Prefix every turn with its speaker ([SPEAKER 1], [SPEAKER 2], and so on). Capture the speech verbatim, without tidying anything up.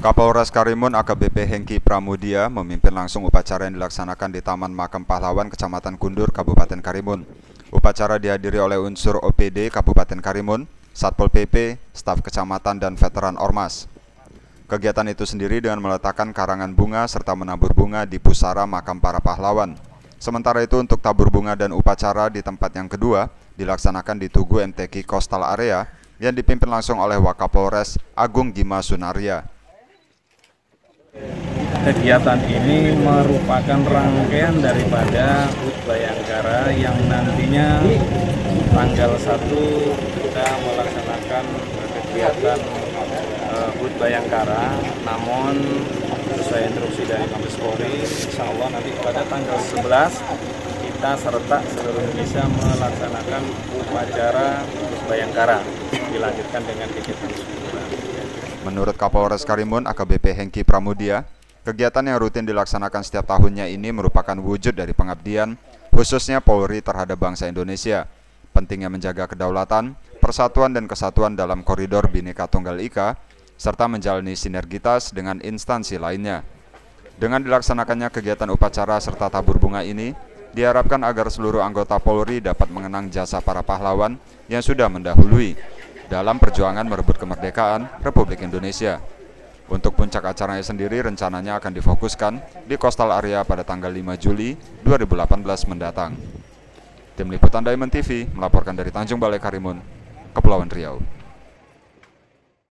[SPEAKER 1] Kapolres Karimun A K B P Hengki Pramudia memimpin langsung upacara yang dilaksanakan di Taman Makam Pahlawan Kecamatan Kundur, Kabupaten Karimun. Upacara dihadiri oleh unsur O P D Kabupaten Karimun, Satpol P P, staf kecamatan, dan veteran Ormas. Kegiatan itu sendiri dengan meletakkan karangan bunga serta menabur bunga di pusara makam para pahlawan. Sementara itu untuk tabur bunga dan upacara di tempat yang kedua dilaksanakan di Tugu M T Q Coastal Area yang dipimpin langsung oleh Wakapolres Agung Gima Sunaria.
[SPEAKER 2] Kegiatan ini merupakan rangkaian daripada H U T Bayangkara yang nantinya tanggal satu kita melaksanakan kegiatan uh, H U T Bayangkara, namun sesuai instruksi dari Mabes Polri, insya Allah nanti pada tanggal sebelas kita serta seluruh Indonesia melaksanakan upacara H U T Bayangkara, dilanjutkan dengan kegiatan syukuran.
[SPEAKER 1] Menurut Kapolres Karimun A K B P Hengki Pramudia, kegiatan yang rutin dilaksanakan setiap tahunnya ini merupakan wujud dari pengabdian, khususnya Polri terhadap bangsa Indonesia. Pentingnya menjaga kedaulatan, persatuan dan kesatuan dalam koridor Bhinneka Tunggal Ika, serta menjalani sinergitas dengan instansi lainnya. Dengan dilaksanakannya kegiatan upacara serta tabur bunga ini, diharapkan agar seluruh anggota Polri dapat mengenang jasa para pahlawan yang sudah mendahului dalam perjuangan merebut kemerdekaan Republik Indonesia. Untuk puncak acaranya sendiri rencananya akan difokuskan di Coastal Area pada tanggal lima Juli dua ribu delapan belas mendatang. Tim Liputan Diamond T V melaporkan dari Tanjung Balai Karimun, Kepulauan Riau.